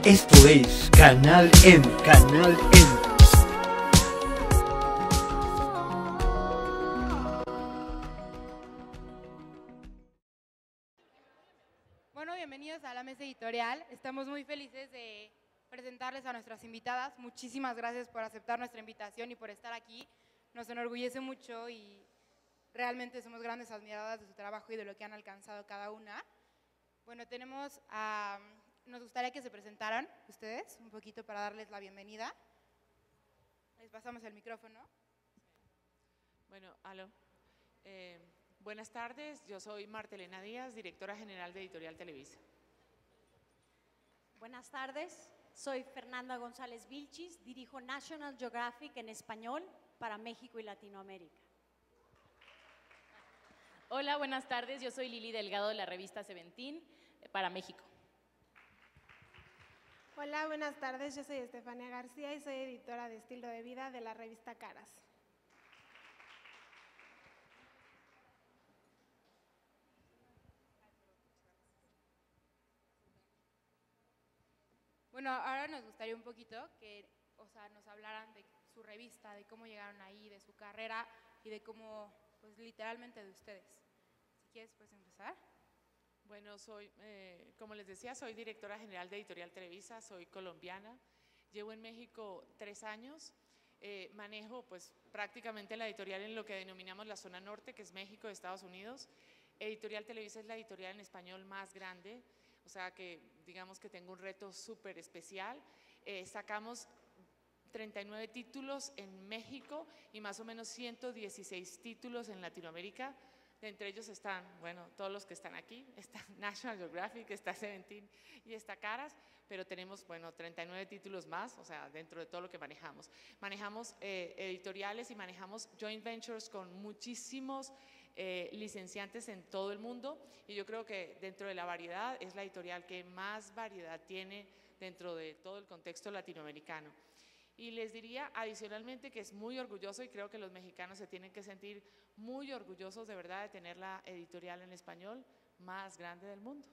Esto es Canal M, Canal M. Bueno, bienvenidos a la mesa editorial. Estamos muy felices de presentarles a nuestras invitadas. Muchísimas gracias por aceptar nuestra invitación y por estar aquí. Nos enorgullece mucho y realmente somos grandes admiradoras de su trabajo y de lo que han alcanzado cada una. Bueno, nos gustaría que se presentaran ustedes un poquito para darles la bienvenida. Les pasamos el micrófono. Bueno, aló. Buenas tardes, yo soy Marta Elena Díaz, directora general de Editorial Televisa. Buenas tardes, soy Fernanda González Vilchis, dirijo National Geographic en español para México y Latinoamérica. Hola, buenas tardes, yo soy Lili Delgado de la revista Seventeen para México. Hola, buenas tardes, yo soy Estefania García y soy editora de Estilo de Vida de la revista Caras. Bueno, ahora nos gustaría un poquito que nos hablaran de su revista, de cómo llegaron ahí, de su carrera y de cómo, pues literalmente de ustedes. Si quieres, puedes empezar. Bueno, como les decía, soy directora general de Editorial Televisa, soy colombiana, llevo en México 3 años, manejo pues prácticamente la editorial en lo que denominamos la zona norte, que es México, Estados Unidos. Editorial Televisa es la editorial en español más grande, o sea que digamos que tengo un reto súper especial. Sacamos 39 títulos en México y más o menos 116 títulos en Latinoamérica. Entre ellos están, bueno, todos los que están aquí, está National Geographic, está Seventeen y está Caras, pero tenemos, bueno, 39 títulos más, o sea, dentro de todo lo que manejamos. Manejamos editoriales y manejamos joint ventures con muchísimos licenciantes en todo el mundo y yo creo que dentro de la variedad es la editorial que más variedad tiene dentro de todo el contexto latinoamericano. Y les diría adicionalmente que es muy orgulloso y creo que los mexicanos se tienen que sentir muy orgullosos de verdad de tener la editorial en español más grande del mundo.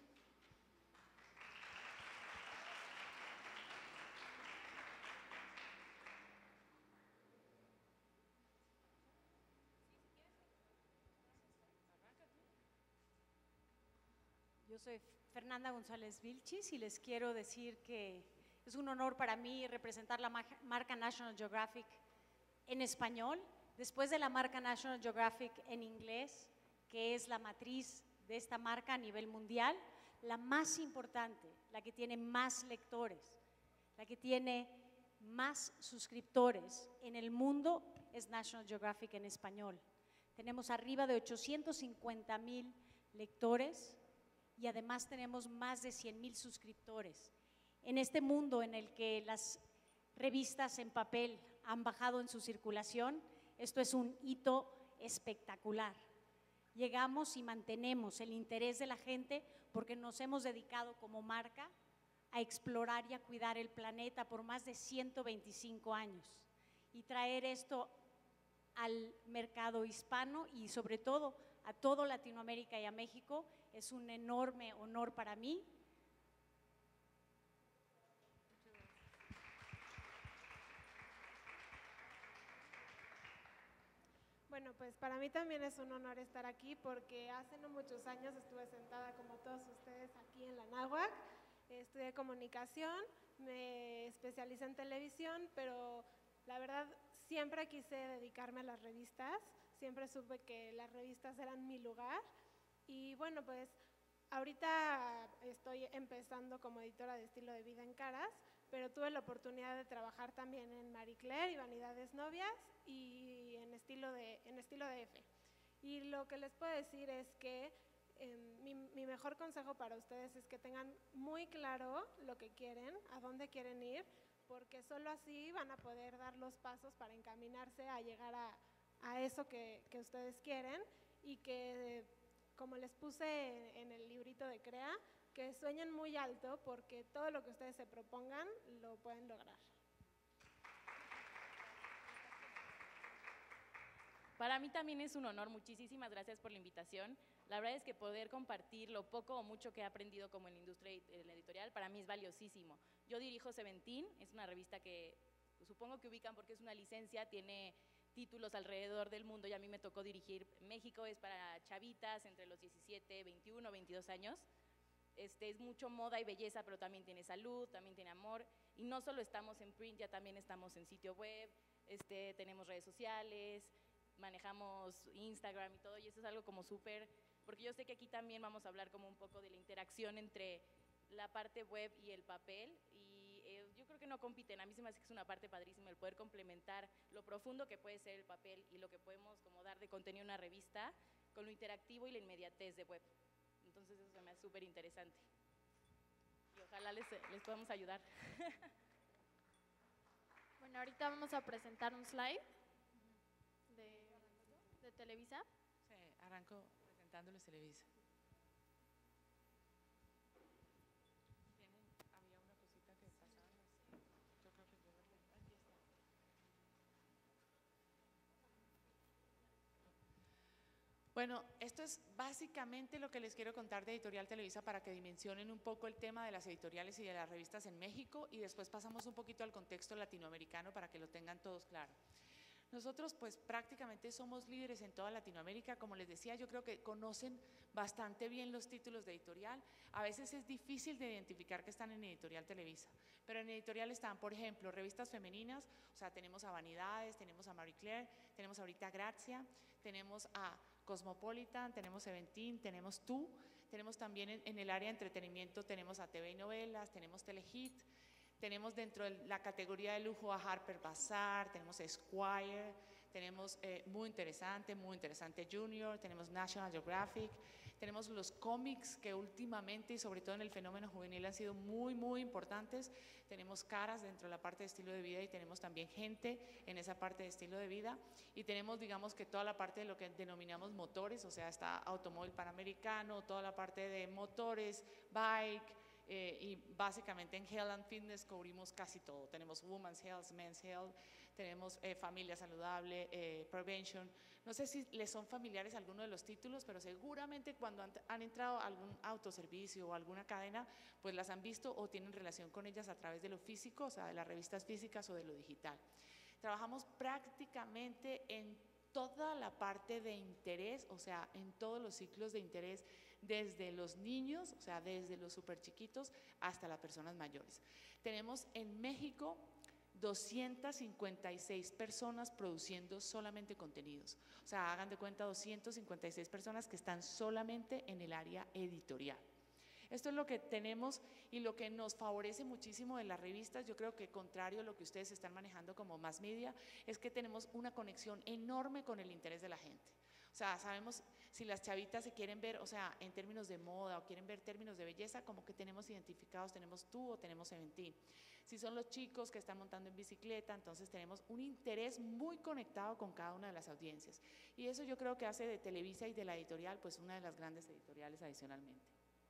Yo soy Fernanda González Vilchis y les quiero decir que es un honor para mí representar la marca National Geographic en español, después de la marca National Geographic en inglés, que es la matriz de esta marca a nivel mundial, la más importante, la que tiene más lectores, la que tiene más suscriptores en el mundo es National Geographic en español. Tenemos arriba de 850,000 lectores y además tenemos más de 100,000 suscriptores. En este mundo en el que las revistas en papel han bajado en su circulación, esto es un hito espectacular. Llegamos y mantenemos el interés de la gente porque nos hemos dedicado como marca a explorar y a cuidar el planeta por más de 125 años y traer esto al mercado hispano y sobre todo a todo Latinoamérica y a México es un enorme honor para mí. Bueno, pues para mí también es un honor estar aquí porque hace no muchos años estuve sentada como todos ustedes aquí en la Náhuac, estudié comunicación, me especialicé en televisión, pero la verdad siempre quise dedicarme a las revistas, siempre supe que las revistas eran mi lugar y bueno, pues ahorita estoy empezando como editora de Estilo de Vida en Caras, pero tuve la oportunidad de trabajar también en Marie Claire y Vanidades Novias y en estilo de F. Y lo que les puedo decir es que mi mejor consejo para ustedes es que tengan muy claro lo que quieren, a dónde quieren ir, porque solo así van a poder dar los pasos para encaminarse a llegar a eso que ustedes quieren y que, como les puse en el librito de CREA, que sueñen muy alto porque todo lo que ustedes se propongan lo pueden lograr. Para mí también es un honor, muchísimas gracias por la invitación. La verdad es que poder compartir lo poco o mucho que he aprendido como en la industria editorial, para mí es valiosísimo. Yo dirijo Seventeen, es una revista que supongo que ubican porque es una licencia, tiene títulos alrededor del mundo y a mí me tocó dirigir México, es para chavitas entre los 17, 21, 22 años. Es mucho moda y belleza, pero también tiene salud, también tiene amor, y no solo estamos en print, ya también estamos en sitio web, tenemos redes sociales, manejamos Instagram y todo, y eso es algo como súper, porque yo sé que aquí también vamos a hablar como un poco de la interacción entre la parte web y el papel, y yo creo que no compiten. A mí se me hace que es una parte padrísima el poder complementar lo profundo que puede ser el papel y lo que podemos como dar de contenido en una revista con lo interactivo y la inmediatez de web. Entonces eso se me hace súper interesante y ojalá les podamos ayudar. Bueno, ahorita vamos a presentar un slide de Televisa. Sí, arranco presentándoles Televisa. Había una cosita que pasaban así. Yo creo que aquí está. Bueno, esto es básicamente lo que les quiero contar de Editorial Televisa para que dimensionen un poco el tema de las editoriales y de las revistas en México, y después pasamos un poquito al contexto latinoamericano para que lo tengan todos claro. Nosotros pues prácticamente somos líderes en toda Latinoamérica. Como les decía, yo creo que conocen bastante bien los títulos de editorial. A veces es difícil de identificar que están en Editorial Televisa, pero en Editorial están, por ejemplo, revistas femeninas, o sea, tenemos a Vanidades, tenemos a Marie Claire, tenemos ahorita a Grazia, tenemos a Cosmopolitan, tenemos Seventeen, tenemos Tú, tenemos también en el área de entretenimiento, tenemos a TV y Novelas, tenemos Telehit, tenemos dentro de la categoría de lujo a Harper Bazaar, tenemos Esquire, tenemos muy interesante Junior, tenemos National Geographic, tenemos los cómics que últimamente y sobre todo en el fenómeno juvenil han sido muy importantes, tenemos Caras dentro de la parte de estilo de vida y tenemos también Gente en esa parte de estilo de vida, y tenemos, digamos, que toda la parte de lo que denominamos motores, o sea, está Automóvil Panamericano, toda la parte de motores, bike, y básicamente en Health and Fitness cubrimos casi todo. Tenemos Women's Health, Men's Health, tenemos Familia Saludable, Prevention. No sé si les son familiares algunos de los títulos, pero seguramente cuando han entrado a algún autoservicio o alguna cadena, pues las han visto o tienen relación con ellas a través de lo físico, o sea, de las revistas físicas o de lo digital. Trabajamos prácticamente en toda la parte de interés, o sea, en todos los ciclos de interés, desde los niños, o sea, desde los súper chiquitos hasta las personas mayores. Tenemos en México 256 personas produciendo solamente contenidos, o sea, hagan de cuenta 256 personas que están solamente en el área editorial. Esto es lo que tenemos y lo que nos favorece muchísimo de las revistas. Yo creo que contrario a lo que ustedes están manejando como mass media, es que tenemos una conexión enorme con el interés de la gente. O sea, sabemos si las chavitas se quieren ver, o sea, en términos de moda o quieren ver términos de belleza, como que tenemos identificados, tenemos Tú o tenemos Seventeen. Si son los chicos que están montando en bicicleta, entonces tenemos un interés muy conectado con cada una de las audiencias. Y eso yo creo que hace de Televisa y de la editorial, pues una de las grandes editoriales adicionalmente.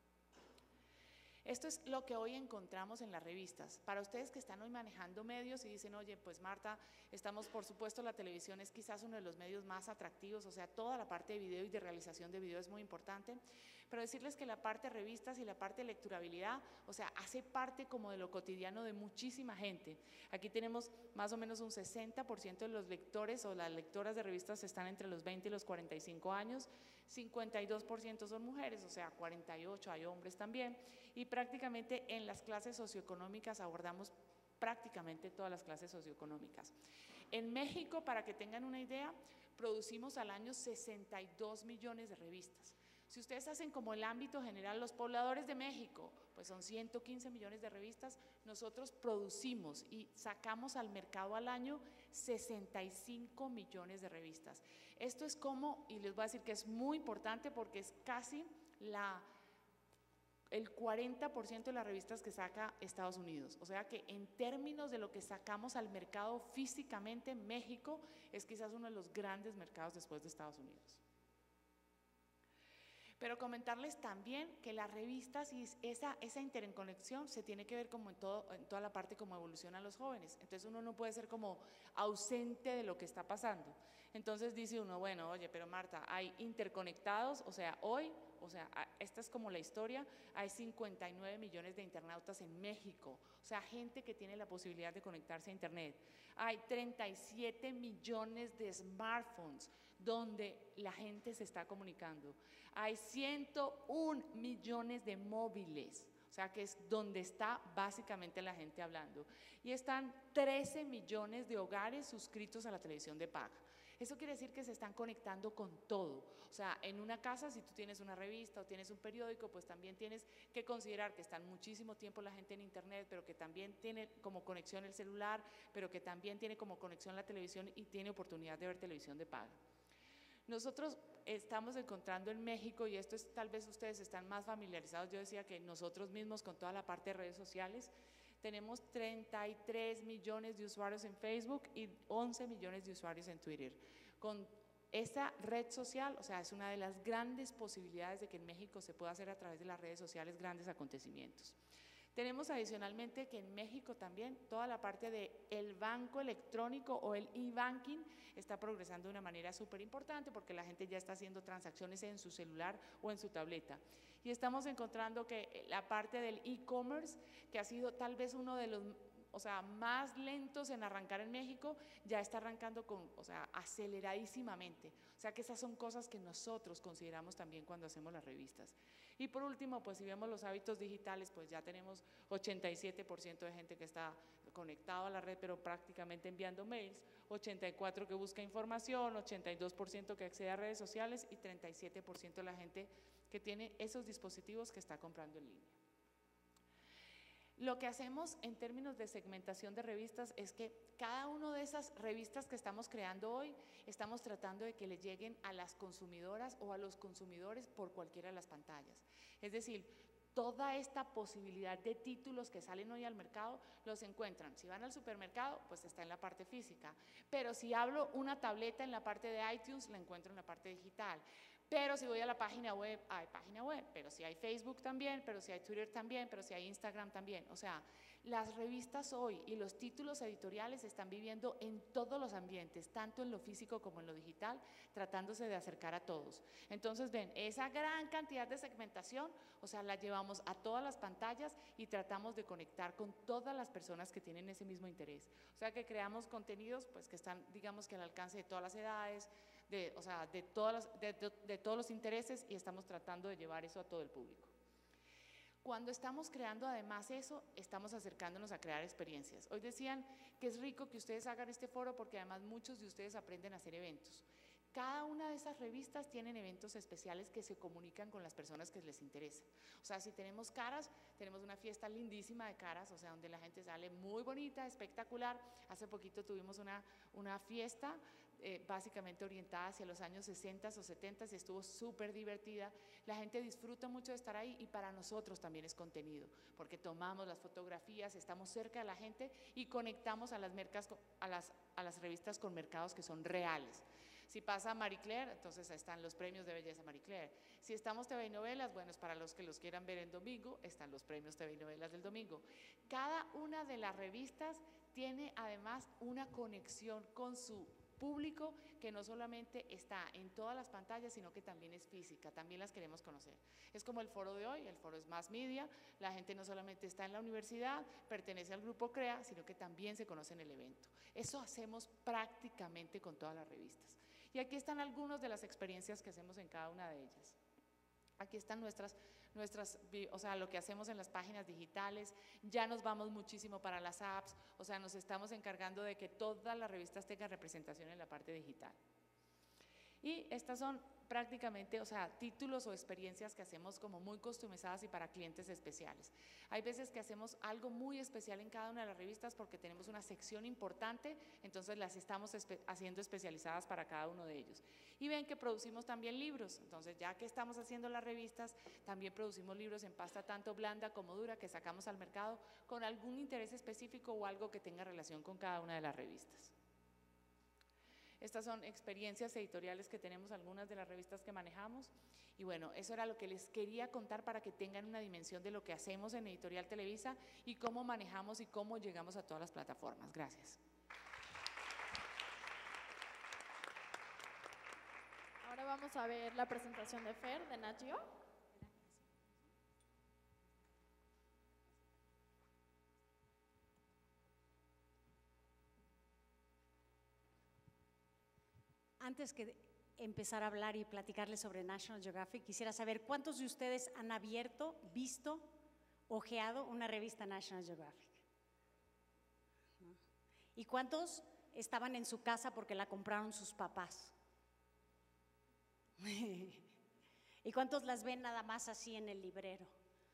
Esto es lo que hoy encontramos en las revistas. Para ustedes que están hoy manejando medios y dicen, oye, pues Marta, estamos, por supuesto, la televisión es quizás uno de los medios más atractivos, o sea, toda la parte de video y de realización de video es muy importante, pero decirles que la parte de revistas y la parte de lecturabilidad, o sea, hace parte como de lo cotidiano de muchísima gente. Aquí tenemos más o menos un 60% de los lectores o las lectoras de revistas están entre los 20 y los 45 años, 52% son mujeres, o sea, 48 hay hombres también, y prácticamente en las clases socioeconómicas abordamos prácticamente todas las clases socioeconómicas. En México, para que tengan una idea, producimos al año 62 millones de revistas. Si ustedes hacen como el ámbito general, los pobladores de México, pues son 115 millones de revistas, nosotros producimos y sacamos al mercado al año 65 millones de revistas. Esto es como, y les voy a decir que es muy importante porque es casi el 40% de las revistas que saca Estados Unidos. O sea que en términos de lo que sacamos al mercado físicamente, México es quizás uno de los grandes mercados después de Estados Unidos. Pero comentarles también que las revistas y esa interconexión se tiene que ver como en toda la parte como evolucionan los jóvenes. Entonces uno no puede ser como ausente de lo que está pasando. Entonces dice uno, bueno, oye, pero Marta, hay interconectados, o sea, hoy, o sea, esta es como la historia, hay 59 millones de internautas en México, o sea, gente que tiene la posibilidad de conectarse a internet. Hay 37 millones de smartphones donde la gente se está comunicando. Hay 101 millones de móviles, o sea que es donde está básicamente la gente hablando. Y están 13 millones de hogares suscritos a la televisión de paga. Eso quiere decir que se están conectando con todo. O sea, en una casa, si tú tienes una revista o tienes un periódico, pues también tienes que considerar que están muchísimo tiempo la gente en internet, pero que también tiene como conexión el celular, pero que también tiene como conexión la televisión y tiene oportunidad de ver televisión de paga. Nosotros estamos encontrando en México, y esto es, tal vez ustedes están más familiarizados, yo decía que nosotros mismos con toda la parte de redes sociales, tenemos 33 millones de usuarios en Facebook y 11 millones de usuarios en Twitter. Con esa red social, o sea, es una de las grandes posibilidades de que en México se pueda hacer a través de las redes sociales grandes acontecimientos. Tenemos adicionalmente que en México también toda la parte del banco electrónico o el e-banking está progresando de una manera súper importante porque la gente ya está haciendo transacciones en su celular o en su tableta. Y estamos encontrando que la parte del e-commerce, que ha sido tal vez uno de los más lentos en arrancar en México, ya está arrancando aceleradísimamente. O sea que esas son cosas que nosotros consideramos también cuando hacemos las revistas. Y por último, pues si vemos los hábitos digitales, pues ya tenemos 87% de gente que está conectado a la red, pero prácticamente enviando mails, 84% que busca información, 82% que accede a redes sociales y 37% de la gente que tiene esos dispositivos que está comprando en línea. Lo que hacemos en términos de segmentación de revistas es que cada una de esas revistas que estamos creando hoy, estamos tratando de que le lleguen a las consumidoras o a los consumidores por cualquiera de las pantallas. Es decir, toda esta posibilidad de títulos que salen hoy al mercado los encuentran. Si van al supermercado, pues está en la parte física, pero si hablo una tableta en la parte de iTunes, la encuentro en la parte digital. Pero si voy a la página web, hay página web, pero si hay Facebook también, pero si hay Twitter también, pero si hay Instagram también. O sea, las revistas hoy y los títulos editoriales están viviendo en todos los ambientes, tanto en lo físico como en lo digital, tratándose de acercar a todos. Entonces, ven, esa gran cantidad de segmentación, o sea, la llevamos a todas las pantallas y tratamos de conectar con todas las personas que tienen ese mismo interés. O sea, que creamos contenidos pues, que están, digamos, que al alcance de todas las edades, de todos los intereses, y estamos tratando de llevar eso a todo el público. Cuando estamos creando además eso, estamos acercándonos a crear experiencias. Hoy decían que es rico que ustedes hagan este foro porque además muchos de ustedes aprenden a hacer eventos. Cada una de esas revistas tienen eventos especiales que se comunican con las personas que les interesa. O sea, si tenemos caras, tenemos una fiesta lindísima de caras, o sea, donde la gente sale muy bonita, espectacular. Hace poquito tuvimos una fiesta básicamente orientada hacia los años 60 o 70 y estuvo súper divertida. La gente disfruta mucho de estar ahí y para nosotros también es contenido, porque tomamos las fotografías, estamos cerca de la gente y conectamos a las revistas con mercados que son reales. Si pasa Marie Claire, entonces están los premios de belleza Marie Claire. Si estamos TV y novelas, bueno, es para los que los quieran ver en domingo, están los premios TV y novelas del domingo. Cada una de las revistas tiene además una conexión con su público que no solamente está en todas las pantallas, sino que también es física, también las queremos conocer. Es como el foro de hoy, el foro es Mass Media, la gente no solamente está en la universidad, pertenece al grupo CREA, sino que también se conoce en el evento. Eso hacemos prácticamente con todas las revistas. Y aquí están algunas de las experiencias que hacemos en cada una de ellas. Aquí están lo que hacemos en las páginas digitales, ya nos vamos muchísimo para las apps, o sea, nos estamos encargando de que todas las revistas tengan representación en la parte digital. Y estas son prácticamente, títulos o experiencias que hacemos como muy customizadas y para clientes especiales. Hay veces que hacemos algo muy especial en cada una de las revistas porque tenemos una sección importante, entonces las estamos haciendo especializadas para cada uno de ellos. Y ven que producimos también libros, entonces ya que estamos haciendo las revistas, también producimos libros en pasta tanto blanda como dura que sacamos al mercado con algún interés específico o algo que tenga relación con cada una de las revistas. Estas son experiencias editoriales que tenemos algunas de las revistas que manejamos. Y bueno, eso era lo que les quería contar para que tengan una dimensión de lo que hacemos en Editorial Televisa y cómo manejamos y cómo llegamos a todas las plataformas. Gracias. Ahora vamos a ver la presentación de Fer, de Nat Geo. Antes que empezar a hablar y platicarles sobre National Geographic, quisiera saber cuántos de ustedes han abierto, visto, ojeado una revista National Geographic. ¿Y cuántos estaban en su casa porque la compraron sus papás? ¿Y cuántos las ven nada más así en el librero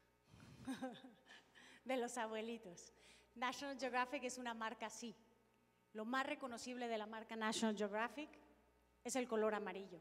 de los abuelitos? National Geographic es una marca así. Lo más reconocible de la marca National Geographic es el color amarillo.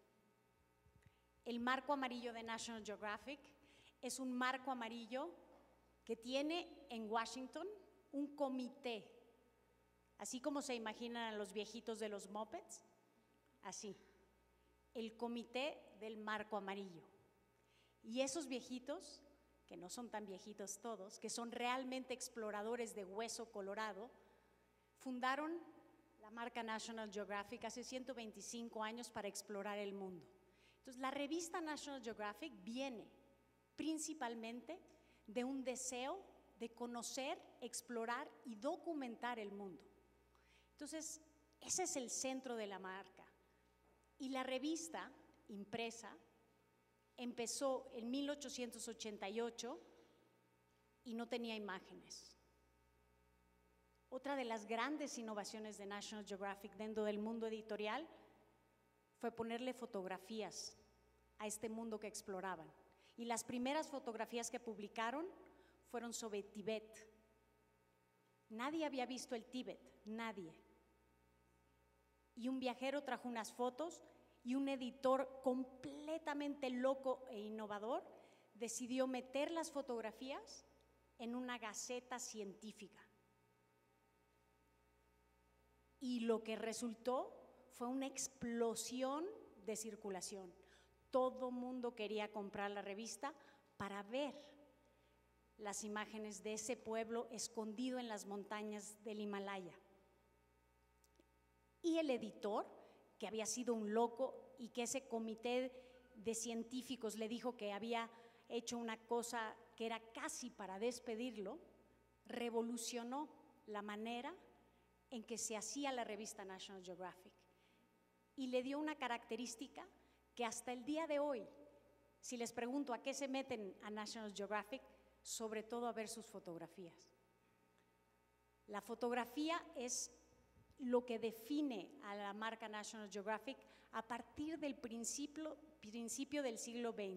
El marco amarillo de National Geographic es un marco amarillo que tiene en Washington un comité, así como se imaginan a los viejitos de los mopeds, así, el comité del marco amarillo. Y esos viejitos, que no son tan viejitos todos, que son realmente exploradores de hueso colorado, fundaron la marca National Geographic hace 125 años para explorar el mundo. Entonces, la revista National Geographic viene principalmente de un deseo de conocer, explorar y documentar el mundo. Entonces, ese es el centro de la marca. Y la revista impresa empezó en 1888 y no tenía imágenes. Otra de las grandes innovaciones de National Geographic dentro del mundo editorial fue ponerle fotografías a este mundo que exploraban. Y las primeras fotografías que publicaron fueron sobre Tibet. Nadie había visto el Tíbet, nadie. Y un viajero trajo unas fotos y un editor completamente loco e innovador decidió meter las fotografías en una gaceta científica. Y lo que resultó fue una explosión de circulación. Todo mundo quería comprar la revista para ver las imágenes de ese pueblo escondido en las montañas del Himalaya. Y el editor, que había sido un loco y que ese comité de científicos le dijo que había hecho una cosa que era casi para despedirlo, revolucionó la manera en que se hacía la revista National Geographic y le dio una característica que hasta el día de hoy, si les pregunto a qué se meten a National Geographic, sobre todo a ver sus fotografías. La fotografía es lo que define a la marca National Geographic a partir del principio del siglo XX.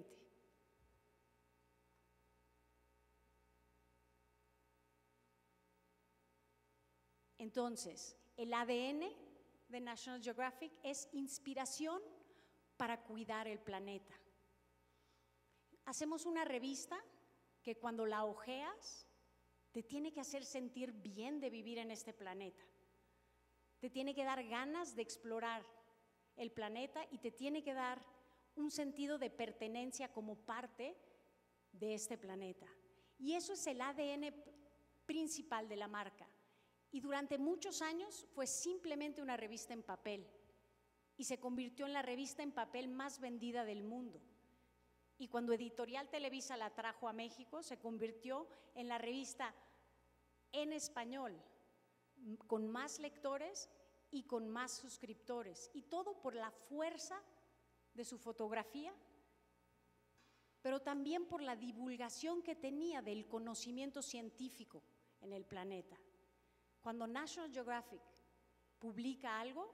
Entonces, el ADN de National Geographic es inspiración para cuidar el planeta. Hacemos una revista que cuando la hojeas te tiene que hacer sentir bien de vivir en este planeta. Te tiene que dar ganas de explorar el planeta y te tiene que dar un sentido de pertenencia como parte de este planeta. Y eso es el ADN principal de la marca. Y durante muchos años fue simplemente una revista en papel y se convirtió en la revista en papel más vendida del mundo. Y cuando Editorial Televisa la trajo a México, se convirtió en la revista en español con más lectores y con más suscriptores. Y todo por la fuerza de su fotografía, pero también por la divulgación que tenía del conocimiento científico en el planeta. Cuando National Geographic publica algo,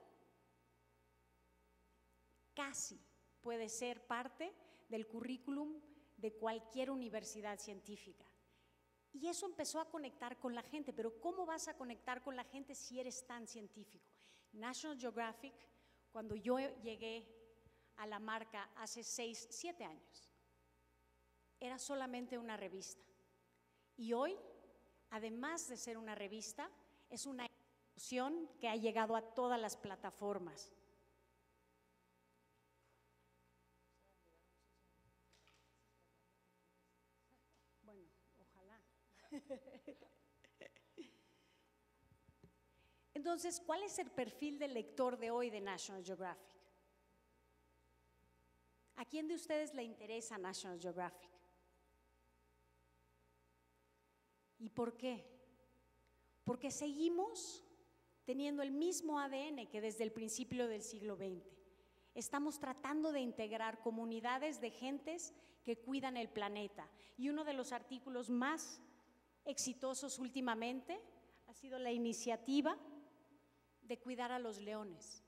casi puede ser parte del currículum de cualquier universidad científica. Y eso empezó a conectar con la gente, pero ¿cómo vas a conectar con la gente si eres tan científico? National Geographic, cuando yo llegué a la marca hace 6, 7 años, era solamente una revista. Y hoy, además de ser una revista, es una que ha llegado a todas las plataformas. Bueno, ojalá. Entonces, ¿cuál es el perfil del lector de hoy de National Geographic? ¿A quién de ustedes le interesa National Geographic? ¿Y por qué? Porque seguimos teniendo el mismo ADN que desde el principio del siglo XX. Estamos tratando de integrar comunidades de gentes que cuidan el planeta. Y uno de los artículos más exitosos últimamente ha sido la iniciativa de cuidar a los leones.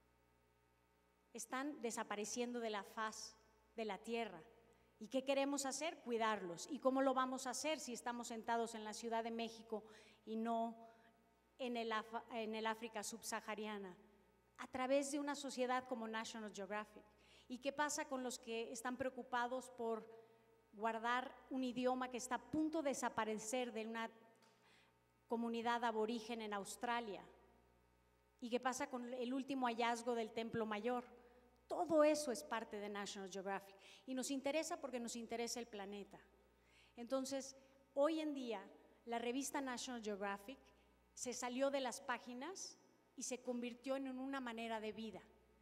Están desapareciendo de la faz de la tierra. ¿Y qué queremos hacer? Cuidarlos. ¿Y cómo lo vamos a hacer si estamos sentados en la Ciudad de México y no en el África subsahariana? A través de una sociedad como National Geographic. ¿Y qué pasa con los que están preocupados por guardar un idioma que está a punto de desaparecer de una comunidad aborigen en Australia? ¿Y qué pasa con el último hallazgo del Templo Mayor? Todo eso es parte de National Geographic y nos interesa porque nos interesa el planeta. Entonces, hoy en día, la revista National Geographic se salió de las páginas y se convirtió en una manera de vida.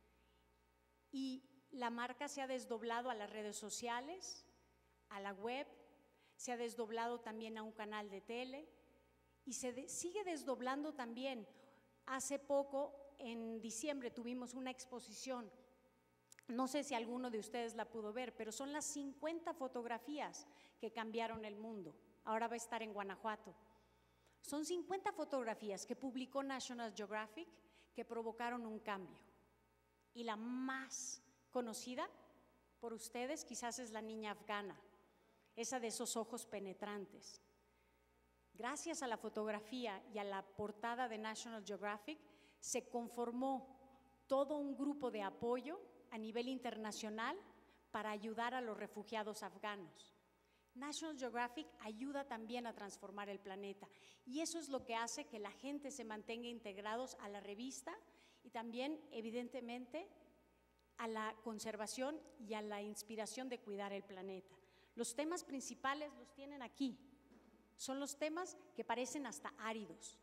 Y la marca se ha desdoblado a las redes sociales, a la web, se ha desdoblado también a un canal de tele y se sigue desdoblando también. Hace poco, en diciembre, tuvimos una exposición. No sé si alguno de ustedes la pudo ver, pero son las 50 fotografías que cambiaron el mundo. Ahora va a estar en Guanajuato. Son 50 fotografías que publicó National Geographic que provocaron un cambio. Y la más conocida por ustedes quizás es la niña afgana, esa de esos ojos penetrantes. Gracias a la fotografía y a la portada de National Geographic se conformó todo un grupo de apoyo a nivel internacional para ayudar a los refugiados afganos. National Geographic ayuda también a transformar el planeta y eso es lo que hace que la gente se mantenga integrados a la revista y también, evidentemente, a la conservación y a la inspiración de cuidar el planeta. Los temas principales los tienen aquí. Son los temas que parecen hasta áridos,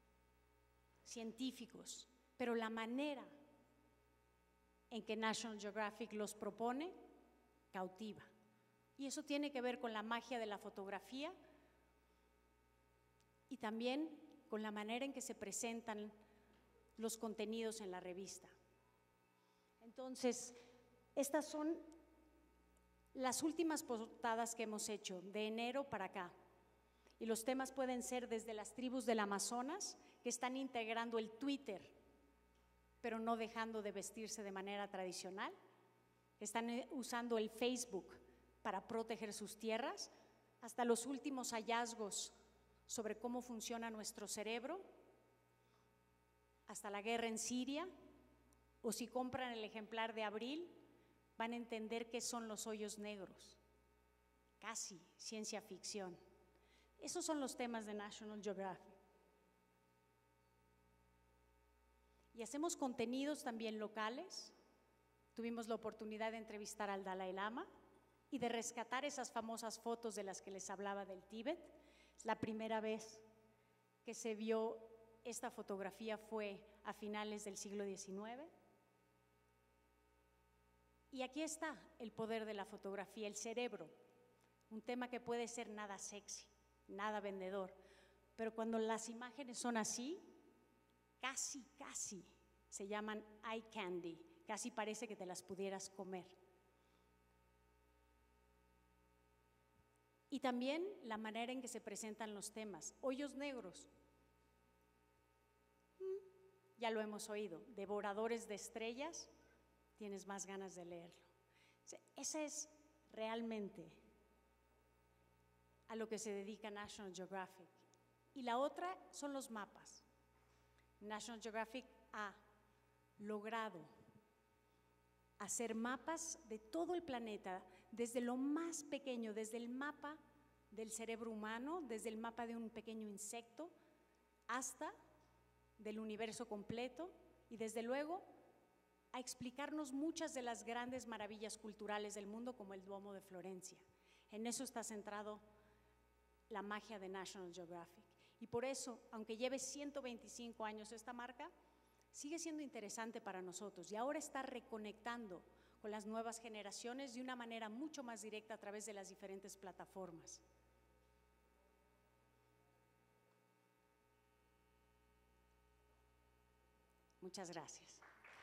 científicos, pero la manera en que National Geographic los propone cautiva. Y eso tiene que ver con la magia de la fotografía y también con la manera en que se presentan los contenidos en la revista. Entonces, estas son las últimas portadas que hemos hecho de enero para acá. Y los temas pueden ser desde las tribus del Amazonas, que están integrando el Twitter, pero no dejando de vestirse de manera tradicional. Están usando el Facebook para proteger sus tierras, hasta los últimos hallazgos sobre cómo funciona nuestro cerebro, hasta la guerra en Siria, o si compran el ejemplar de abril, van a entender qué son los hoyos negros. Casi ciencia ficción. Esos son los temas de National Geographic. Y hacemos contenidos también locales. Tuvimos la oportunidad de entrevistar al Dalai Lama y de rescatar esas famosas fotos de las que les hablaba del Tíbet. La primera vez que se vio esta fotografía fue a finales del siglo XIX. Y aquí está el poder de la fotografía, el cerebro, un tema que puede ser nada sexy, nada vendedor, pero cuando las imágenes son así, casi se llaman eye candy, casi parece que te las pudieras comer. Y también la manera en que se presentan los temas. Hoyos negros, ya lo hemos oído, devoradores de estrellas, tienes más ganas de leerlo. Ese es realmente a lo que se dedica National Geographic. Y la otra son los mapas. National Geographic ha logrado hacer mapas de todo el planeta, desde lo más pequeño, desde el mapa del cerebro humano, desde el mapa de un pequeño insecto, hasta del universo completo y desde luego a explicarnos muchas de las grandes maravillas culturales del mundo como el Duomo de Florencia. En eso está centrado la magia de National Geographic. Y por eso, aunque lleve 125 años esta marca, sigue siendo interesante para nosotros y ahora está reconectando con las nuevas generaciones de una manera mucho más directa a través de las diferentes plataformas. Muchas gracias.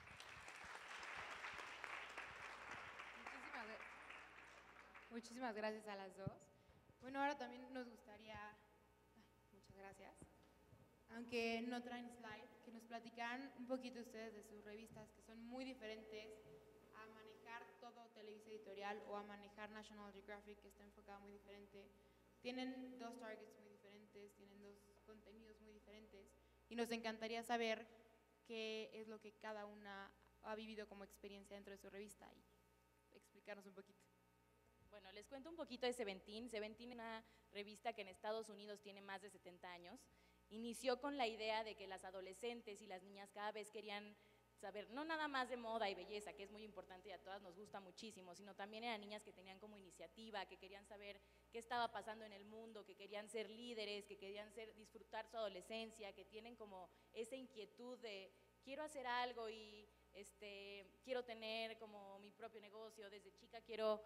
Muchísimas gracias a las dos. Bueno, ahora también nos gustaría, muchas gracias, aunque no traen slide, que nos platicaran un poquito ustedes de sus revistas, que son muy diferentes a manejar todo Televisa Editorial o a manejar National Geographic, que está enfocado muy diferente. Tienen dos targets muy diferentes, tienen dos contenidos muy diferentes y nos encantaría saber qué es lo que cada una ha vivido como experiencia dentro de su revista y explicarnos un poquito. Bueno, les cuento un poquito de Seventeen. Seventeen es una revista que en Estados Unidos tiene más de 70 años. Inició con la idea de que las adolescentes y las niñas cada vez querían saber, no nada más de moda y belleza, que es muy importante y a todas nos gusta muchísimo, sino también eran niñas que tenían como iniciativa, que querían saber qué estaba pasando en el mundo, que querían ser líderes, que querían disfrutar su adolescencia, que tienen como esa inquietud de quiero hacer algo y quiero tener como mi propio negocio, desde chica quiero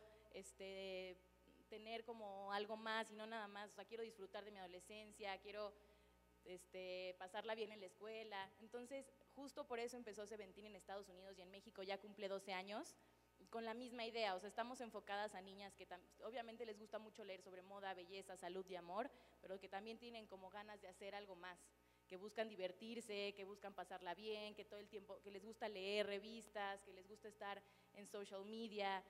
tener como algo más y no nada más, o sea, quiero disfrutar de mi adolescencia, quiero pasarla bien en la escuela. Entonces, justo por eso empezó Seventeen en Estados Unidos y en México ya cumple 12 años, con la misma idea, o sea, estamos enfocadas a niñas que obviamente les gusta mucho leer sobre moda, belleza, salud y amor, pero que también tienen como ganas de hacer algo más, que buscan divertirse, que buscan pasarla bien, que todo el tiempo, que les gusta leer revistas, que les gusta estar en social media.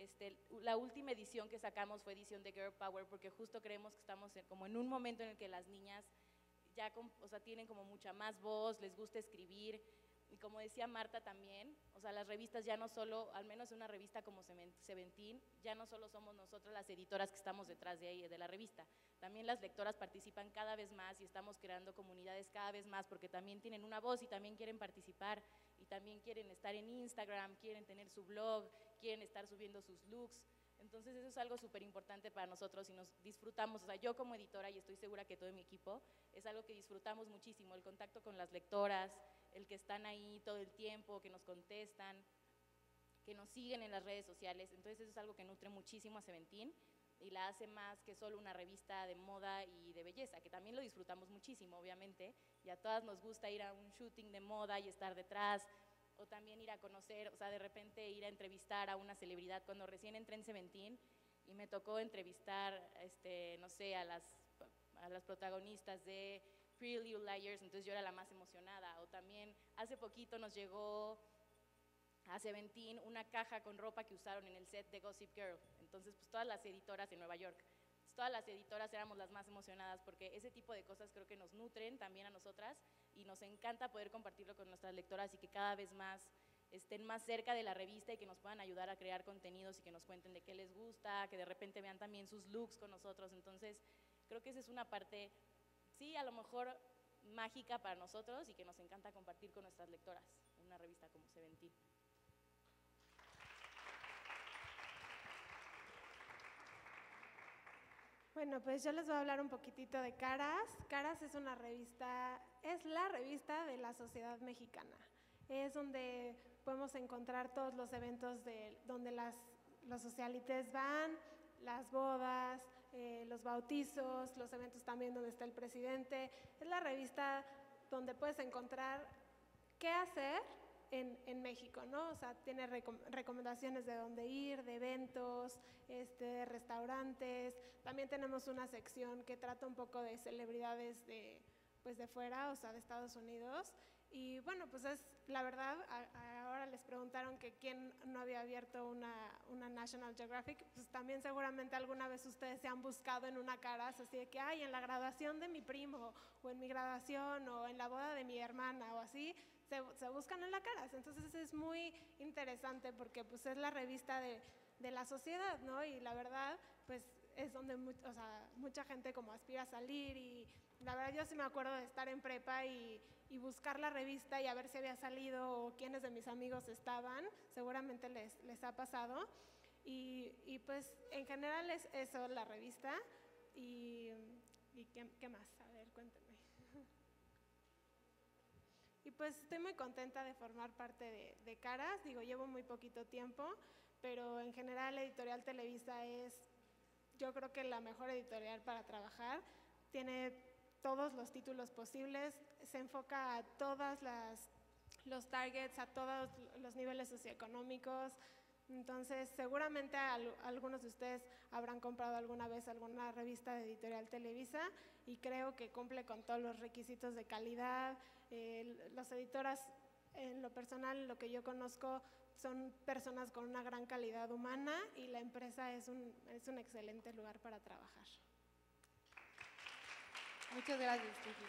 La última edición que sacamos fue edición de Girl Power porque justo creemos que estamos como en un momento en el que las niñas ya tienen como mucha más voz, les gusta escribir y como decía Marta también, o sea, las revistas ya no solo, al menos una revista como Seventeen, ya no solo somos nosotras las editoras que estamos detrás de ahí, de la revista, también las lectoras participan cada vez más y estamos creando comunidades cada vez más porque también tienen una voz y también quieren participar y también quieren estar en Instagram, quieren tener su blog, quieren estar subiendo sus looks. Entonces eso es algo súper importante para nosotros y nos disfrutamos, o sea, yo como editora y estoy segura que todo mi equipo, es algo que disfrutamos muchísimo, el contacto con las lectoras, el que están ahí todo el tiempo, que nos contestan, que nos siguen en las redes sociales. Entonces eso es algo que nutre muchísimo a Seventeen y la hace más que solo una revista de moda y de belleza, que también lo disfrutamos muchísimo, obviamente, y a todas nos gusta ir a un shooting de moda y estar detrás, o también ir a conocer, o sea, de repente ir a entrevistar a una celebridad. Cuando recién entré en Seventeen y me tocó entrevistar, no sé, a las protagonistas de Pretty Little Liars, entonces yo era la más emocionada. O también hace poquito nos llegó a Seventeen una caja con ropa que usaron en el set de Gossip Girl, entonces pues todas las editoras en Nueva York, todas las editoras éramos las más emocionadas porque ese tipo de cosas creo que nos nutren también a nosotras y nos encanta poder compartirlo con nuestras lectoras y que cada vez más estén más cerca de la revista y que nos puedan ayudar a crear contenidos y que nos cuenten de qué les gusta, que de repente vean también sus looks con nosotros. Entonces creo que esa es una parte, sí, a lo mejor mágica para nosotros y que nos encanta compartir con nuestras lectoras en una revista como Seventeen. Bueno, pues yo les voy a hablar un poquitito de Caras. Caras es una revista, es la revista de la sociedad mexicana. Es donde podemos encontrar todos los eventos donde los socialites van, las bodas, los bautizos, los eventos también donde está el presidente. Es la revista donde puedes encontrar qué hacer en México, ¿no? O sea, tiene recomendaciones de dónde ir, de eventos, de restaurantes. También tenemos una sección que trata un poco de celebridades de fuera, o sea, de Estados Unidos. Y bueno, pues es la verdad, ahora les preguntaron que quién no había abierto una National Geographic, pues también seguramente alguna vez ustedes se han buscado en una Caras, así de que, ay, en la graduación de mi primo, o en mi graduación, o en la boda de mi hermana, o así, se buscan en la Caras. Entonces es muy interesante porque pues es la revista de la sociedad, ¿no? Y la verdad, pues es donde mucha gente como aspira a salir y la verdad yo sí me acuerdo de estar en prepa y buscar la revista y a ver si había salido o quiénes de mis amigos estaban, seguramente les ha pasado. Y pues en general es eso, la revista. ¿Y qué más? A ver, cuéntenme. Y pues estoy muy contenta de formar parte de Caras, digo, llevo muy poquito tiempo, pero en general Editorial Televisa es, yo creo que la mejor editorial para trabajar, tiene todos los títulos posibles, se enfoca a todos los targets, a todos los niveles socioeconómicos. Entonces, seguramente algunos de ustedes habrán comprado alguna vez alguna revista de Editorial Televisa y creo que cumple con todos los requisitos de calidad. Las editoras, en lo personal, lo que yo conozco, son personas con una gran calidad humana y la empresa es un excelente lugar para trabajar. Muchas gracias, Titi.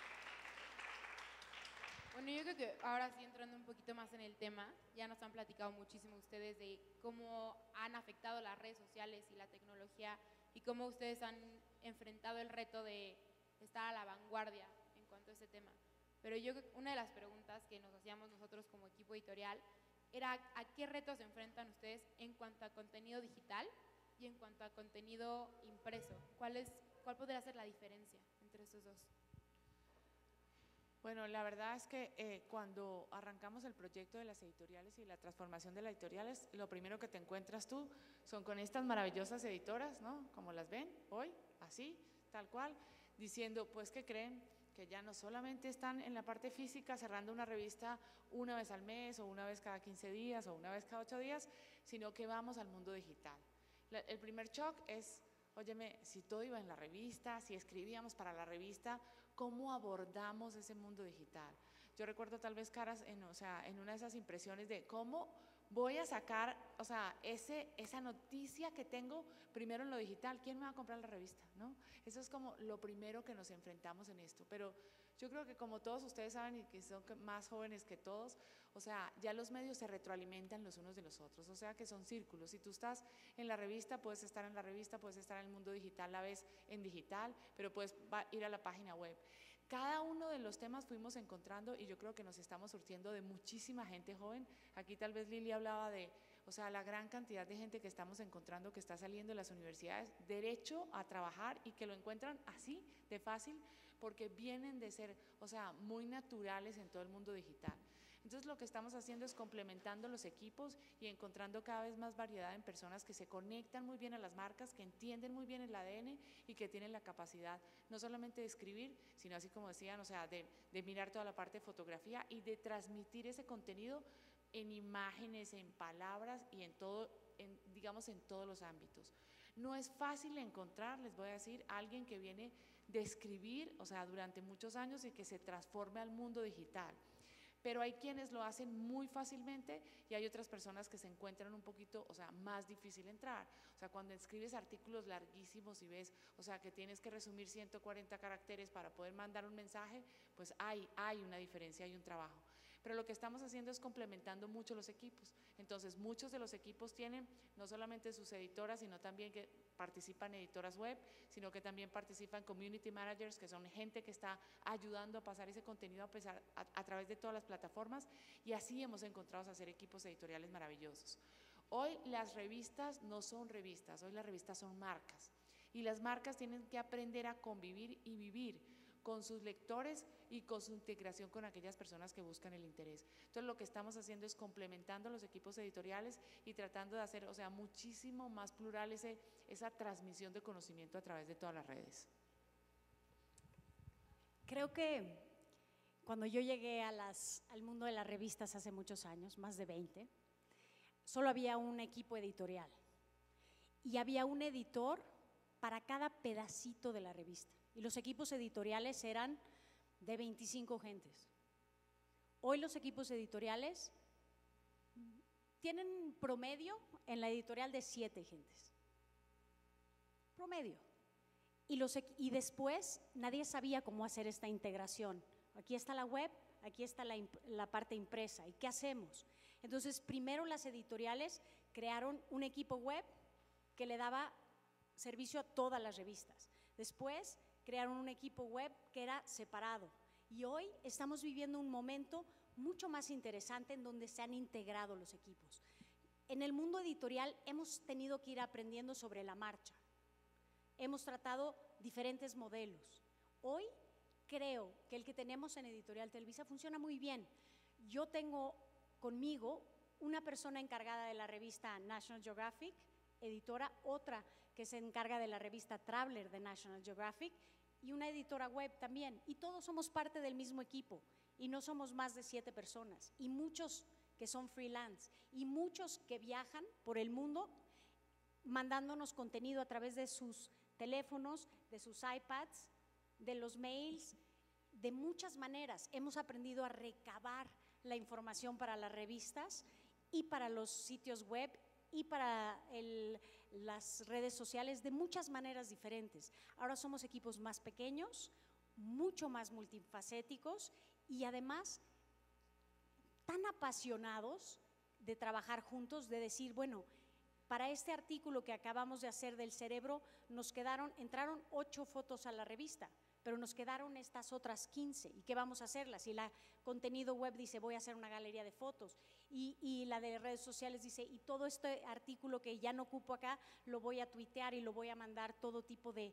Bueno, yo creo que ahora sí, entrando un poquito más en el tema, ya nos han platicado muchísimo ustedes de cómo han afectado las redes sociales y la tecnología y cómo ustedes han enfrentado el reto de estar a la vanguardia en cuanto a ese tema. Pero yo creo que una de las preguntas que nos hacíamos nosotros como equipo editorial era ¿a qué retos se enfrentan ustedes en cuanto a contenido digital y en cuanto a contenido impreso? ¿Cuál podría ser la diferencia entre esos dos? Bueno, la verdad es que cuando arrancamos el proyecto de las editoriales y la transformación de las editoriales, lo primero que te encuentras tú son con estas maravillosas editoras, ¿no? Como las ven hoy, así, tal cual, diciendo, pues, ¿qué creen? Que ya no solamente están en la parte física cerrando una revista una vez al mes o una vez cada 15 días o una vez cada 8 días, sino que vamos al mundo digital. El primer shock es, óyeme, si todo iba en la revista, si escribíamos para la revista, ¿cómo abordamos ese mundo digital? Yo recuerdo tal vez Caras en una de esas impresiones de cómo voy a sacar, esa noticia que tengo primero en lo digital, ¿quién me va a comprar la revista? ¿No? Eso es como lo primero que nos enfrentamos en esto, pero yo creo que como todos ustedes saben y que son más jóvenes que todos, ya los medios se retroalimentan los unos de los otros, que son círculos. Si tú estás en la revista, puedes estar en la revista, puedes estar en el mundo digital, la ves en digital, pero puedes ir a la página web. Cada uno de los temas fuimos encontrando y yo creo que nos estamos surtiendo de muchísima gente joven. Aquí tal vez Lili hablaba de, la gran cantidad de gente que estamos encontrando que está saliendo de las universidades derecho a trabajar y que lo encuentran así de fácil porque vienen de ser, muy naturales en todo el mundo digital. Entonces lo que estamos haciendo es complementando los equipos y encontrando cada vez más variedad en personas que se conectan muy bien a las marcas, que entienden muy bien el ADN y que tienen la capacidad no solamente de escribir, sino así como decían, de mirar toda la parte de fotografía y de transmitir ese contenido en imágenes, en palabras y en todos los ámbitos. No es fácil encontrar, les voy a decir, a alguien que viene de escribir, durante muchos años y que se transforme al mundo digital. Pero hay quienes lo hacen muy fácilmente y hay otras personas que se encuentran un poquito, más difícil entrar. Cuando escribes artículos larguísimos y ves, que tienes que resumir 140 caracteres para poder mandar un mensaje, pues hay una diferencia, hay un trabajo. Pero lo que estamos haciendo es complementando mucho los equipos. Entonces, muchos de los equipos tienen no solamente sus editoras, sino también que participan editoras web, sino que también participan community managers, que son gente que está ayudando a pasar ese contenido a través de todas las plataformas, y así hemos encontrado hacer equipos editoriales maravillosos. Hoy las revistas no son revistas, hoy las revistas son marcas, y las marcas tienen que aprender a convivir y vivir con sus lectores y con su integración con aquellas personas que buscan el interés. Entonces lo que estamos haciendo es complementando los equipos editoriales y tratando de hacer, muchísimo más plural esa transmisión de conocimiento a través de todas las redes. Creo que cuando yo llegué al mundo de las revistas hace muchos años, más de 20, solo había un equipo editorial y había un editor para cada pedacito de la revista. Y los equipos editoriales eran de 25 gentes. Hoy los equipos editoriales tienen promedio en la editorial de 7 gentes. Promedio. Y después nadie sabía cómo hacer esta integración. Aquí está la web, aquí está la parte impresa. ¿Y qué hacemos? Entonces, primero las editoriales crearon un equipo web que le daba servicio a todas las revistas. Después crearon un equipo web que era separado. Y hoy estamos viviendo un momento mucho más interesante en donde se han integrado los equipos. En el mundo editorial hemos tenido que ir aprendiendo sobre la marcha. Hemos tratado diferentes modelos. Hoy creo que el que tenemos en Editorial Televisa funciona muy bien. Yo tengo conmigo una persona encargada de la revista National Geographic, editora, otra que se encarga de la revista Traveler de National Geographic y una editora web también. Y todos somos parte del mismo equipo y no somos más de 7 personas y muchos que son freelance y muchos que viajan por el mundo mandándonos contenido a través de sus teléfonos, de sus iPads, de los mails, de muchas maneras. Hemos aprendido a recabar la información para las revistas y para los sitios web y para las redes sociales de muchas maneras diferentes. Ahora somos equipos más pequeños, mucho más multifacéticos y además tan apasionados de trabajar juntos, de decir, bueno, para este artículo que acabamos de hacer del cerebro, entraron 8 fotos a la revista, pero nos quedaron estas otras 15. ¿Y qué vamos a hacerlas? Y la contenido web dice, voy a hacer una galería de fotos. Y la de redes sociales dice, y todo este artículo que ya no ocupo acá, lo voy a tuitear y lo voy a mandar todo tipo de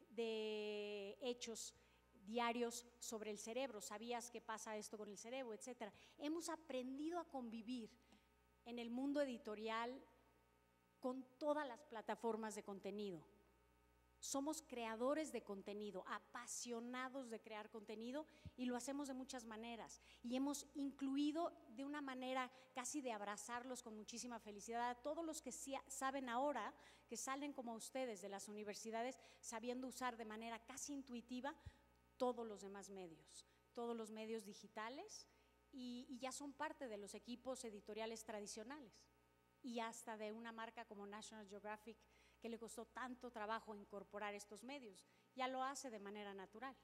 hechos diarios sobre el cerebro. ¿Sabías que pasa esto con el cerebro? Etcétera. Hemos aprendido a convivir en el mundo editorial con todas las plataformas de contenido. Somos creadores de contenido, apasionados de crear contenido y lo hacemos de muchas maneras. Y hemos incluido de una manera casi de abrazarlos con muchísima felicidad a todos los que saben ahora, que salen como ustedes de las universidades, sabiendo usar de manera casi intuitiva todos los demás medios, todos los medios digitales y ya son parte de los equipos editoriales tradicionales. Y hasta de una marca como National Geographic, que le costó tanto trabajo incorporar estos medios, ya lo hace de manera natural.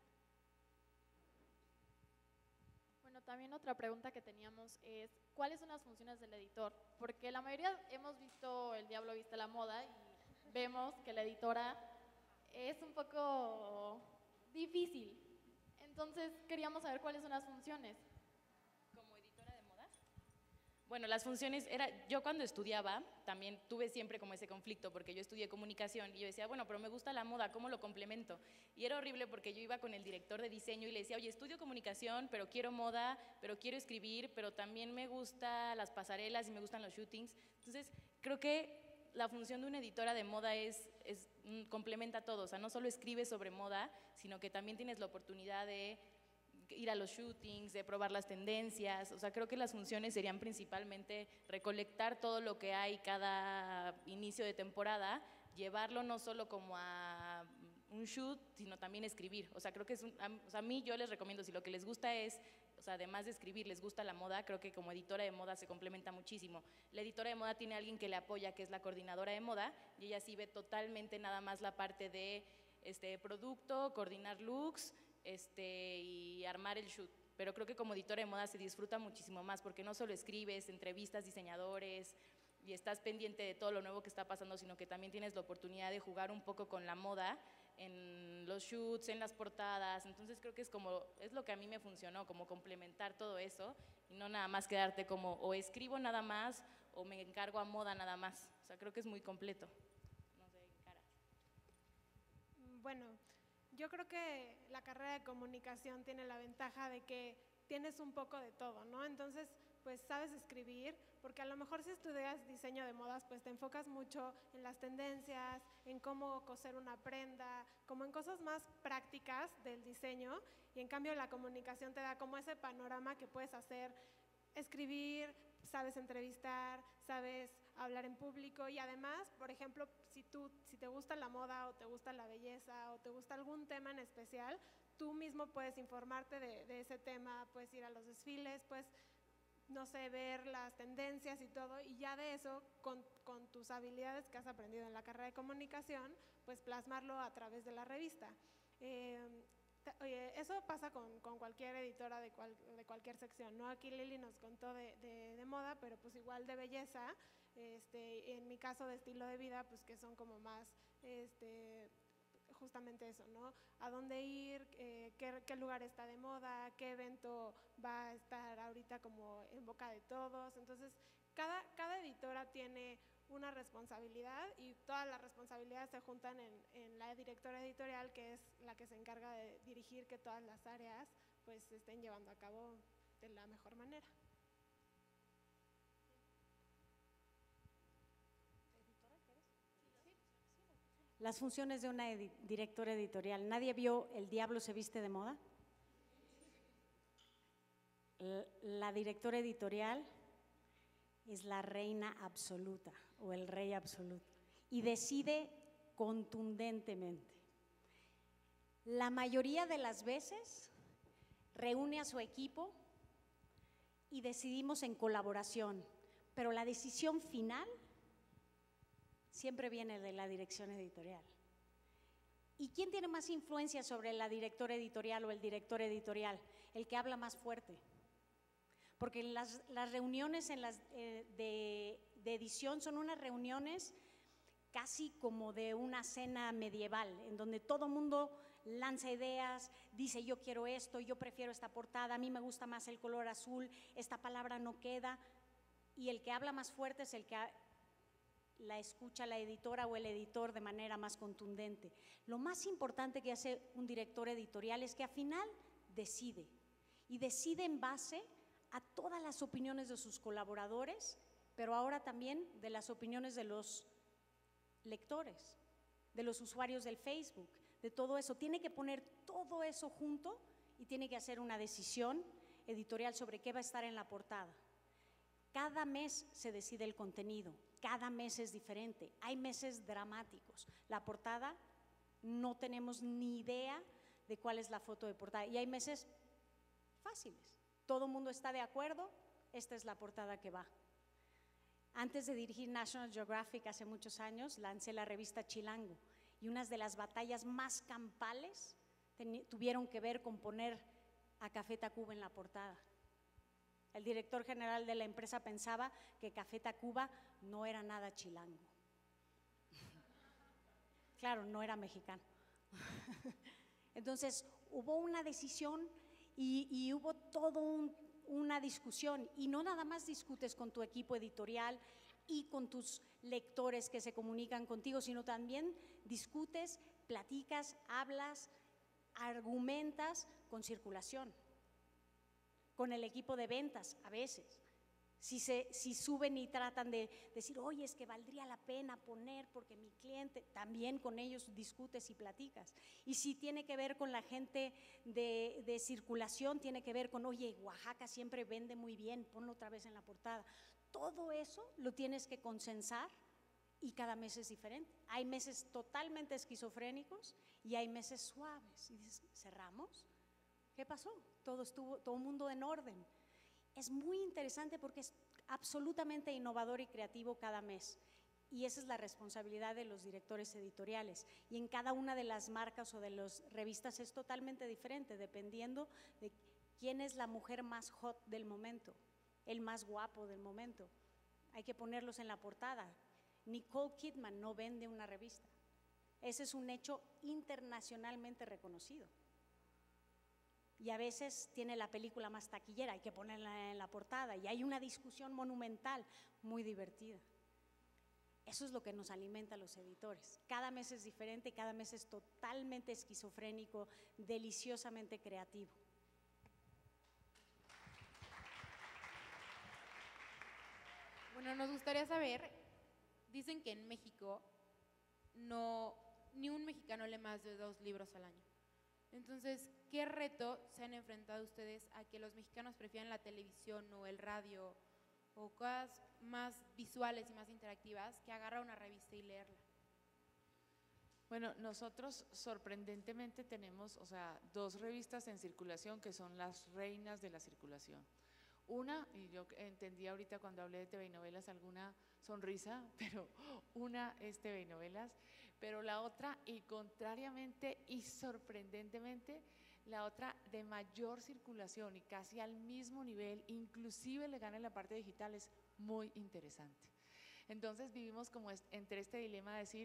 Bueno, también otra pregunta que teníamos es, ¿cuáles son las funciones del editor? Porque la mayoría hemos visto El Diablo Viste la Moda y vemos que la editora es un poco difícil. Entonces, queríamos saber cuáles son las funciones. Bueno, las funciones yo cuando estudiaba también tuve siempre como ese conflicto porque yo estudié comunicación y yo decía, bueno, pero me gusta la moda, ¿cómo lo complemento? Y era horrible porque yo iba con el director de diseño y le decía, oye, estudio comunicación, pero quiero moda, pero quiero escribir, pero también me gustan las pasarelas y me gustan los shootings. Entonces, creo que la función de una editora de moda complementa todo, o sea, no solo escribes sobre moda, sino que también tienes la oportunidad de ir a los shootings, de probar las tendencias. O sea, creo que las funciones serían principalmente recolectar todo lo que hay cada inicio de temporada, llevarlo no solo como a un shoot, sino también escribir. O sea, creo que a mí yo les recomiendo, si lo que les gusta es, o sea, además de escribir, les gusta la moda, creo que como editora de moda se complementa muchísimo. La editora de moda tiene a alguien que le apoya, que es la coordinadora de moda, y ella sí ve totalmente nada más la parte de producto, coordinar looks, y armar el shoot. Pero creo que como editora de moda se disfruta muchísimo más porque no solo escribes, entrevistas diseñadores y estás pendiente de todo lo nuevo que está pasando, sino que también tienes la oportunidad de jugar un poco con la moda en los shoots, en las portadas. Entonces creo que es lo que a mí me funcionó, como complementar todo eso y no nada más quedarte como o escribo nada más o me encargo a moda nada más. O sea, creo que es muy completo. No sé, Cara. Bueno, yo creo que la carrera de comunicación tiene la ventaja de que tienes un poco de todo, ¿no? Entonces, pues sabes escribir, porque a lo mejor si estudias diseño de modas, pues te enfocas mucho en las tendencias, en cómo coser una prenda, como en cosas más prácticas del diseño, y en cambio la comunicación te da como ese panorama que puedes hacer, escribir, sabes entrevistar, sabes hablar en público y además, por ejemplo, si te gusta la moda o te gusta la belleza o te gusta algún tema en especial, tú mismo puedes informarte de ese tema, puedes ir a los desfiles, puedes, no sé, ver las tendencias y todo, y ya de eso, con tus habilidades que has aprendido en la carrera de comunicación, pues plasmarlo a través de la revista. Eso pasa con cualquier editora de cualquier sección, ¿no? Aquí Lili nos contó de moda, pero pues igual de belleza, en mi caso de estilo de vida, pues que son como más justamente eso, ¿no? A dónde ir, qué lugar está de moda, qué evento va a estar ahorita como en boca de todos. Entonces, cada editora tiene una responsabilidad y todas las responsabilidades se juntan en la directora editorial, que es la que se encarga de dirigir que todas las áreas pues se estén llevando a cabo de la mejor manera. Las funciones de una directora editorial. ¿Nadie vio El diablo se viste de moda? La directora editorial es la reina absoluta o el rey absoluto y decide contundentemente. La mayoría de las veces reúne a su equipo y decidimos en colaboración, pero la decisión final siempre viene de la dirección editorial. ¿Y quién tiene más influencia sobre la directora editorial o el director editorial? El que habla más fuerte. Porque las reuniones de edición son unas reuniones casi como de una cena medieval, en donde todo mundo lanza ideas, dice yo quiero esto, yo prefiero esta portada, a mí me gusta más el color azul, esta palabra no queda, y el que habla más fuerte es el que la escucha la editora o el editor de manera más contundente. Lo más importante que hace un director editorial es que al final decide, y decide en base a todas las opiniones de sus colaboradores, pero ahora también de las opiniones de los lectores, de los usuarios del Facebook, de todo eso. Tiene que poner todo eso junto y tiene que hacer una decisión editorial sobre qué va a estar en la portada. Cada mes se decide el contenido, cada mes es diferente. Hay meses dramáticos. La portada no tenemos ni idea de cuál es la foto de portada y hay meses fáciles. Todo el mundo está de acuerdo, esta es la portada que va. Antes de dirigir National Geographic hace muchos años, lancé la revista Chilango y unas de las batallas más campales tuvieron que ver con poner a Café Tacuba en la portada. El director general de la empresa pensaba que Café Tacuba no era nada chilango. Claro, no era mexicano. Entonces, hubo una decisión y hubo toda una discusión, y no nada más discutes con tu equipo editorial y con tus lectores que se comunican contigo, sino también discutes, platicas, hablas, argumentas con circulación, con el equipo de ventas a veces. Si suben y tratan de decir, oye, es que valdría la pena poner porque mi cliente, también con ellos discutes y platicas. Y si tiene que ver con la gente de circulación, tiene que ver con, oye, Oaxaca siempre vende muy bien, ponlo otra vez en la portada. Todo eso lo tienes que consensar y cada mes es diferente. Hay meses totalmente esquizofrénicos y hay meses suaves. Y dices, ¿cerramos? ¿Qué pasó? Todo el mundo en orden. Es muy interesante porque es absolutamente innovador y creativo cada mes, y esa es la responsabilidad de los directores editoriales, y en cada una de las marcas o de las revistas es totalmente diferente dependiendo de quién es la mujer más hot del momento, el más guapo del momento. Hay que ponerlos en la portada. Nicole Kidman no vende una revista, ese es un hecho internacionalmente reconocido. Y a veces tiene la película más taquillera, hay que ponerla en la portada, y hay una discusión monumental muy divertida. Eso es lo que nos alimenta a los editores. Cada mes es diferente, cada mes es totalmente esquizofrénico, deliciosamente creativo. Bueno, nos gustaría saber, dicen que en México ni un mexicano lee más de 2 libros al año. Entonces, ¿qué reto se han enfrentado ustedes a que los mexicanos prefieran la televisión o el radio o cosas más visuales y más interactivas que agarrar una revista y leerla? Bueno, nosotros sorprendentemente tenemos, 2 revistas en circulación que son las reinas de la circulación. Una, y yo entendí ahorita cuando hablé de TV y novelas alguna sonrisa, pero una es TV y novelas, pero la otra, y contrariamente y sorprendentemente, la otra de mayor circulación y casi al mismo nivel, inclusive le gana en la parte digital, es muy interesante. Entonces vivimos como entre este dilema de decir,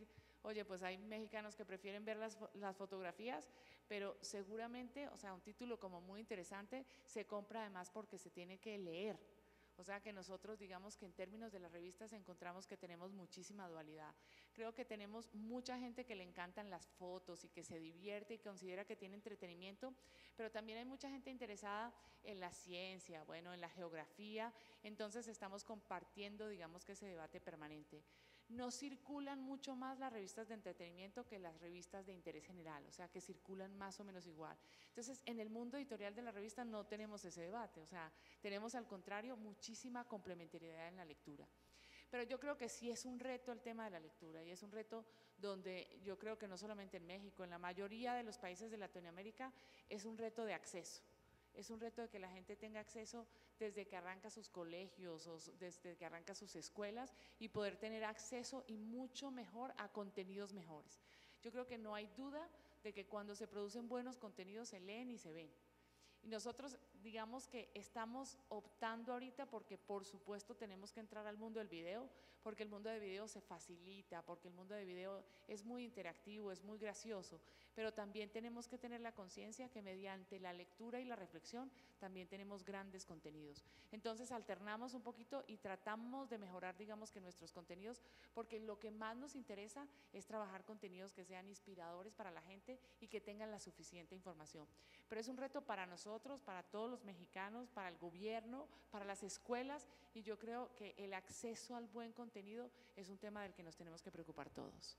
oye, pues hay mexicanos que prefieren ver las fotografías, pero seguramente, o sea, un título como muy interesante se compra además porque se tiene que leer. O sea que nosotros digamos que en términos de las revistas encontramos que tenemos muchísima dualidad. Creo que tenemos mucha gente que le encantan las fotos y que se divierte y considera que tiene entretenimiento, pero también hay mucha gente interesada en la ciencia, bueno, en la geografía, entonces estamos compartiendo digamos que ese debate permanente. No circulan mucho más las revistas de entretenimiento que las revistas de interés general, o sea que circulan más o menos igual. Entonces en el mundo editorial de la revista no tenemos ese debate, o sea, tenemos al contrario muchísima complementariedad en la lectura. Pero yo creo que sí es un reto el tema de la lectura y es un reto donde yo creo que no solamente en México, en la mayoría de los países de Latinoamérica es un reto de acceso. Es un reto de que la gente tenga acceso desde que arranca sus colegios o desde que arranca sus escuelas y poder tener acceso y mucho mejor a contenidos mejores. Yo creo que no hay duda de que cuando se producen buenos contenidos se leen y se ven. Y nosotros digamos que estamos optando ahorita porque por supuesto tenemos que entrar al mundo del video, porque el mundo del video se facilita, porque el mundo del video es muy interactivo, es muy gracioso, pero también tenemos que tener la conciencia que mediante la lectura y la reflexión también tenemos grandes contenidos. Entonces alternamos un poquito y tratamos de mejorar digamos que nuestros contenidos, porque lo que más nos interesa es trabajar contenidos que sean inspiradores para la gente y que tengan la suficiente información. Pero es un reto para nosotros, para todos los mexicanos, para el gobierno, para las escuelas, y yo creo que el acceso al buen contenido es un tema del que nos tenemos que preocupar todos.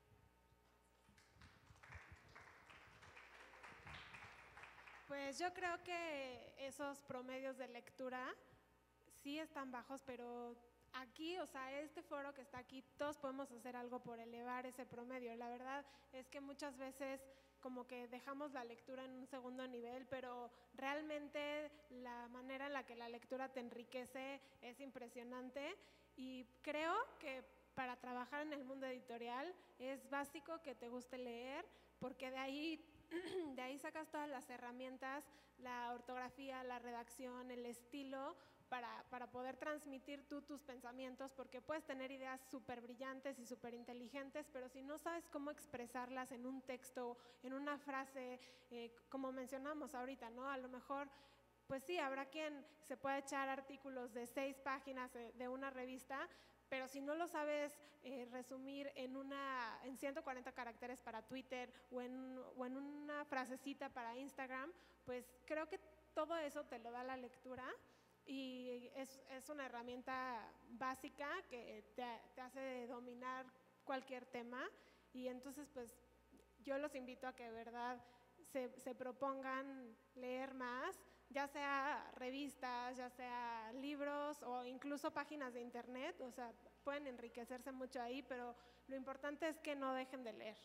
Pues yo creo que esos promedios de lectura sí están bajos, pero aquí, o sea, este foro que está aquí, todos podemos hacer algo por elevar ese promedio. La verdad es que muchas veces como que dejamos la lectura en un segundo nivel, pero realmente la manera en la que la lectura te enriquece es impresionante, y creo que para trabajar en el mundo editorial es básico que te guste leer, porque de ahí sacas todas las herramientas, la ortografía, la redacción, el estilo, para poder transmitir tú tus pensamientos, porque puedes tener ideas súper brillantes y súper inteligentes, pero si no sabes cómo expresarlas en un texto, en una frase, como mencionamos ahorita, ¿no? A lo mejor, pues sí, habrá quien se pueda echar artículos de 6 páginas de una revista, pero si no lo sabes resumir en 140 caracteres para Twitter o en una frasecita para Instagram, pues creo que todo eso te lo da la lectura. Y es una herramienta básica que te hace dominar cualquier tema, y entonces pues yo los invito a que de verdad se propongan leer más, ya sea revistas, ya sea libros o incluso páginas de internet, o sea, pueden enriquecerse mucho ahí, pero lo importante es que no dejen de leer.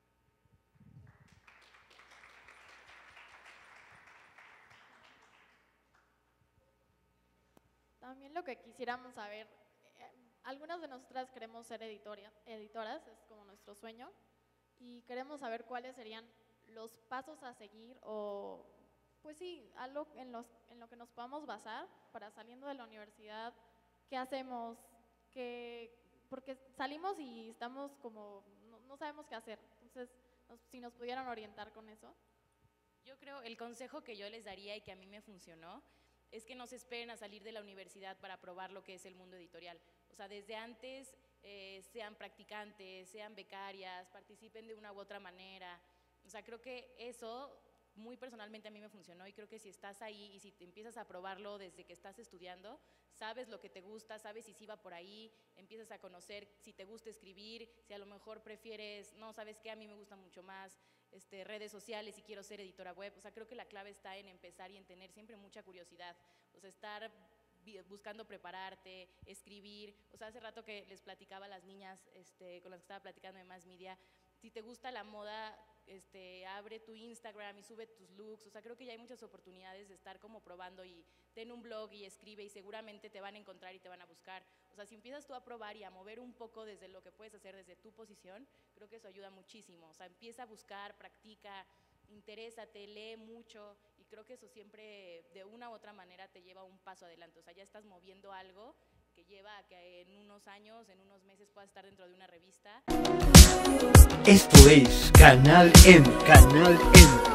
También lo que quisiéramos saber, algunas de nosotras queremos ser editoras, es como nuestro sueño, y queremos saber cuáles serían los pasos a seguir o, pues sí, algo en lo que nos podamos basar para saliendo de la universidad, qué hacemos, porque salimos y estamos como, no sabemos qué hacer, entonces si nos pudieran orientar con eso. Yo creo, el consejo que yo les daría y que a mí me funcionó, es que no se esperen a salir de la universidad para probar lo que es el mundo editorial. O sea, desde antes sean practicantes, sean becarias, participen de una u otra manera. O sea, creo que eso muy personalmente a mí me funcionó, y creo que si estás ahí y si te empiezas a probarlo desde que estás estudiando, sabes lo que te gusta, sabes si sí va por ahí, empiezas a conocer si te gusta escribir, si a lo mejor prefieres, no, ¿sabes qué? A mí me gusta mucho más redes sociales y quiero ser editora web. O sea, creo que la clave está en empezar y en tener siempre mucha curiosidad, o sea, estar buscando prepararte, escribir. O sea, hace rato que les platicaba a las niñas con las que estaba platicando de Mass Media, si te gusta la moda, abre tu Instagram y sube tus looks. O sea, creo que ya hay muchas oportunidades de estar como probando, y ten un blog y escribe y seguramente te van a encontrar y te van a buscar. O sea, si empiezas tú a probar y a mover un poco desde lo que puedes hacer desde tu posición, creo que eso ayuda muchísimo. O sea, empieza a buscar, practica, interésate, lee mucho, y creo que eso siempre de una u otra manera te lleva un paso adelante. O sea, ya estás moviendo algo que lleva a que en unos años, en unos meses puedas estar dentro de una revista. Esto es Canal M, Canal M.